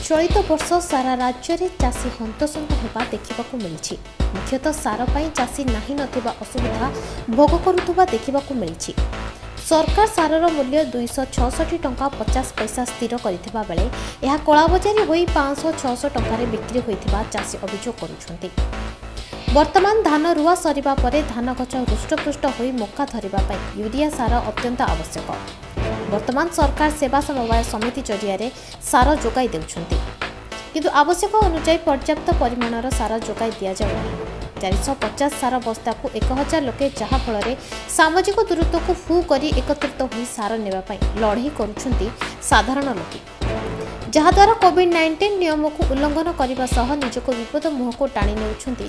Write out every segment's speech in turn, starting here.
चलित वर्ष सारा राज्य में चाषी हंतसंत होगा देखा मिली। मुख्यतः सार पर चाषी नहीं नथिबा असुविधा भोग करुवा देखा मिली। सरकार सारर मूल्य 266 टंका 50 पैसा स्थिर करथिबा बेले यह कलाबजारी होई 500-600 टंका बिक्री होइथिबा चाषी अभियोग करुछंती। वर्तमान धान रुआ सरिबा परे धान गछ हृष्टपुष्ट होई मक्का धरिबा पई यूरिया सार अत्यंत आवश्यक। वर्तमान सरकार सेवा समवाय समिति जरिया सार जोगाई देउछंती, किंतु आवश्यक अनुसार पर्याप्त परिमाणर सार जोगाई दिया जाउ नाही। 450 सार बस्ता को 1000 लोके जहा फल सामाजिक दूरत्व को फू करी एकत्रित होई सार नेबा पई लड़ाई करुछंती साधारण लोके, जहाद्वारा कोविड-19 नियम को उल्लंघन करने सह निजक विपद मुह को टाणी नेउछंती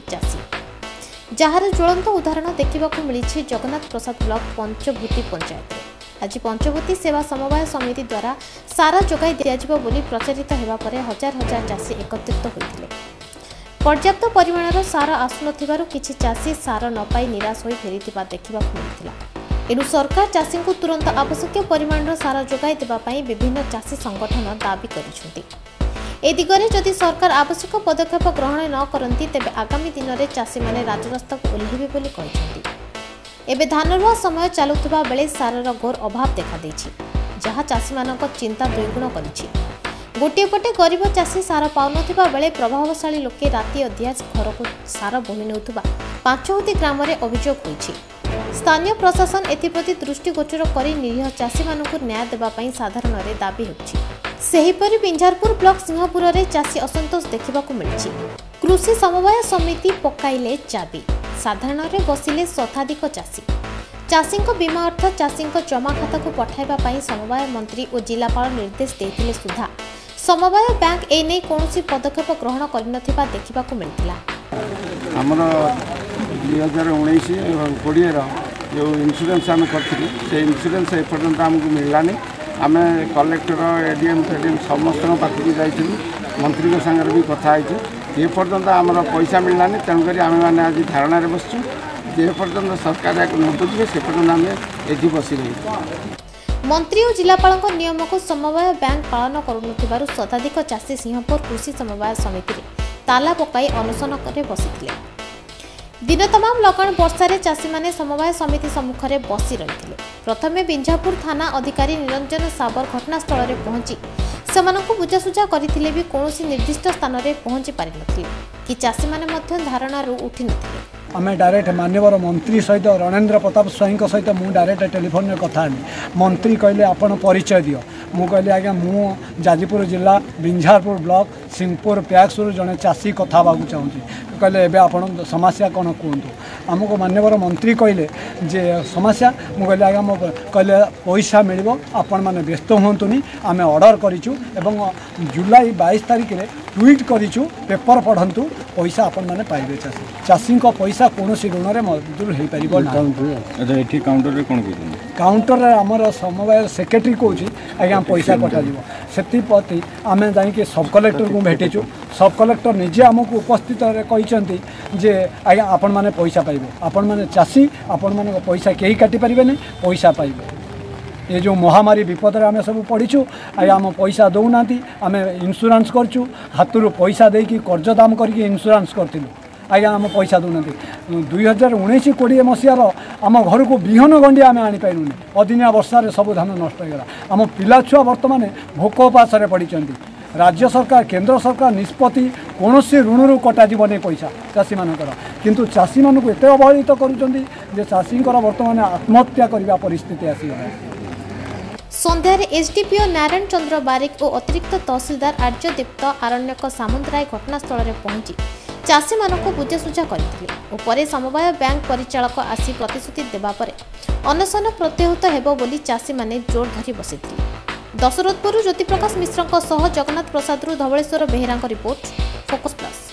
चाषी। जार ज्वलंत उदाहरण देखा मिली जगन्नाथ प्रसाद ब्लॉक पंचभूति पंचायत। आज पंचभूति सेवा समवाय समिति द्वारा सारा जोगाई दियाजिबो बोली प्रचारित हेबा परे हजार हजार चाषी एकत्रित होइथिले। पर्याप्त परिमाणर सार आसुनथिबारु किछि चाषी सार न पाई निराश होई फेरिथिबा देखा मिलिथिला। एनु सरकार चाषी को तुरंत आवश्यक परिमाणर सार जोगाई देबा पई विभिन्न चाषी संगठन दाबी करिसेंती। ए दिगरे जदि सरकार आवश्यक पदक्षेप ग्रहण न करंती तेबे आगामी दिन में चाषी माने राजरास्ता को ओल्हेबे बोली कहिसेंती। एबे धान रुआ समय चलुवा बेले सारर घोर अभाव देखा देछि, जहाँ चाषी मानक चिंता द्विगुण करिछि। गोटे पटे गरीब चाषी सार पाउनथिबा बेले प्रभावशाली लोके राति अधियास घर को सार बोही नेउथुबा पांचहुती ग्राम में अभियोग होइछि। स्थानीय प्रशासन एथिप्रति दृष्टिगोचर करी निरीह चाषी मानकु न्याय देबा पई साधारण रे दाबी होछि। सेहिपरि बिंझारपुर ब्लॉक सिंहपुर रे चाषी असंतोष देखिबाकु मिलिछि। कृषि समवाय समिति पकाइले चाबी, साधारण रे बसिले शताधिक चाषी। चाषी बीमा अर्थ चाषी जमा खाता को पठाइबा पई समवाय मंत्री और जिलापाल निर्देश देथिले सुधा समवाय बैंक ए नै कोनोसी पदक्षेप ग्रहण करनथिबा देखिबाकु मिलिथिला। हमर 2019 एवं 20 जो इंश्योरेंस आम करथिलु से इंश्योरेंस एपर्यंत आमको मिललानी। आम कलेक्टर एडीएम फेडीएम समस्त पाखक जाइलु, मंत्री के संगे भी कथा होइछु। ये पर्यंत आमर पैसा मिललानी, तेणुक आम मैंने आज धारणा बसचु जे पर्यंत सरकार या न बुझे से पर्यंत आम एठी बसी रही। मंत्री और जिलापाल नियम को समवाय बैंक पालन करुनथिबारु शताधिक चाषी सिंहपुर कृषि समवाय समिति ताला पकाई अनशन करे बसिथिले। दिन तमाम लगाण वर्षा चाषी माने समवाय समिति सम्मुख में बसी रही। प्रथमे बिंझापुर थाना अधिकारी निरंजन साबर घटनास्थल में पहुंची सेमानंकु बुझासुझा करथिले भी कौनसी निर्दिष्ट स्थान में पहुंची पारि नथिले कि चाषी माने मध्य धारणारू उठी नथिले। आम डायरेक्ट माननीय मंत्री सहित रणेन्द्र प्रताप स्वाई सहित मुझे डायरेक्ट टेलीफोन में कथा मंत्री कहले आपण परिचय दियो। मु कहली आज्ञा मु जाजपुर जिला बिंझारपुर ब्लॉक सिंहपुर प्याक्सुर जड़े चाषी कथा चाहूँगी। कहले एबे आपण समस्या कौन कहतु। आमको माननीय मंत्री कहले जे समस्या मु कहली आज्ञा मो कहले पैसा मिल आपण मैंने व्यस्त हूँ आम ऑर्डर करूँ एवं जुलाई 22 तारिख में ट्वीट करूँ पेपर पढ़ंतु पैसा आपण मैंने पाइबे। चाषी पैसा कौन ऋण में मंजूर हो पार। काउंटर आमर समवाय सेक्रेटरी कौच आज्ञा पैसा कटाଯିव से आम जाकि सब कलेक्टर को भेटीचु। सब कलेक्टर निजे आमको उपस्थित कहते जे आज्ञा आपण मैंने पैसा पाइबे, आपण मैंने चाषी आपण मान पैसा कहीं काटी पारे पैसा पाइबे। ये जो महामारी विपद आम सब पढ़ीचु आज्ञा आम पैसा दौना आम इन्शुरांस करचु हाथरू पैसा देकी कर्ज दाम करके इन्शुरांस करूँ आज्ञा आम पैसा दौना। 2019-20 मसीहार आम घर को विहन गंडी आम आनीपारूनी। अदिनिया वर्षा सब धान नष्ट होगा। आम पिला छुआ बर्तमान भोक उपास पड़ी। राज्य सरकार केंद्र सरकार निष्पत्ति कौन ऋण कटाଯିबनी पैसा चाषी मानकर, किंतु चाषी मानक एत अवहेलित कर चाषी बर्तमान आत्महत्या करने परिस्थिति आसीगला। संध्यार एसडीपीओ नारायण चंद्र बारिक और अतिरिक्त तहसीलदार आर्यदीप्त आरण्यक सामंतराय घटनास्थल में पहुंची चाषी मानक बुझासुझा करथिले और परे समवाय बैंक परिचालक आसी प्रतिश्रुति देबा परे अनशन प्रत्याहृत हेबो बोली चाषी माने जोर धरी बसिथिले। Dasharathpur Jyotiprakash Mishra Jagannath Prasad Dhabaleswar Behera report Focus plus.